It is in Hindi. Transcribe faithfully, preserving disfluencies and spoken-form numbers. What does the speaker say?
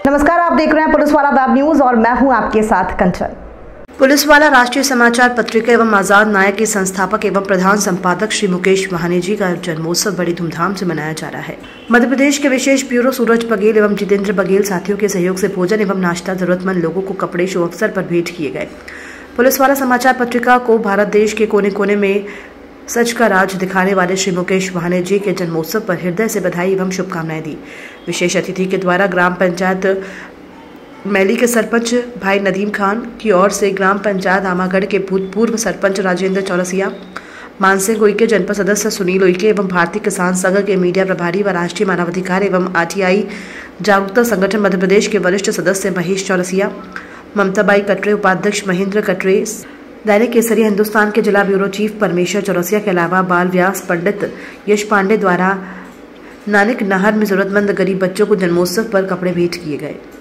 नमस्कार, आप देख रहे हैं पुलिसवाला वेब न्यूज और मैं हूं आपके साथ कंचन। पुलिसवाला राष्ट्रीय समाचार पत्रिका एवं आजाद नायक के संस्थापक एवं प्रधान संपादक श्री मुकेश महाने जी का जन्मोत्सव बड़ी धूमधाम से मनाया जा रहा है। मध्य प्रदेश के विशेष ब्यूरो सूरज बघेल एवं जितेंद्र बघेल साथियों के सहयोग से भोजन एवं नाश्ता जरूरतमंद लोगों को कपड़े शुभ अवसर पर भेंट किए गए। पुलिसवाला समाचार पत्रिका को भारत देश के कोने कोने में सच का राज दिखाने वाले श्री मुकेश महाने जी के जन्मोत्सव पर हृदय से बधाई एवं शुभकामनाएं दी। विशेष अतिथि के द्वारा ग्राम पंचायत मैली के सरपंच भाई नदीम खान की ओर से ग्राम पंचायत आमागढ़ के भूतपूर्व सरपंच राजेंद्र चौरसिया, मानसिंह उइके, जनपद सदस्य सुनील उइके एवं भारतीय किसान संघ के मीडिया प्रभारी व राष्ट्रीय मानवाधिकार एवं आरटीआई जागरूकता संगठन मध्य प्रदेश के वरिष्ठ सदस्य महेश चौरसिया, ममताबाई कटरे, उपाध्यक्ष महेंद्र कटरे, दैनिक केसरी हिंदुस्तान के जिला ब्यूरो चीफ परमेश्वर चौरसिया के अलावा बाल व्यास पंडित यश पांडे द्वारा नानक नहर में जरूरतमंद गरीब बच्चों को जन्मोत्सव पर कपड़े भेंट किए गए।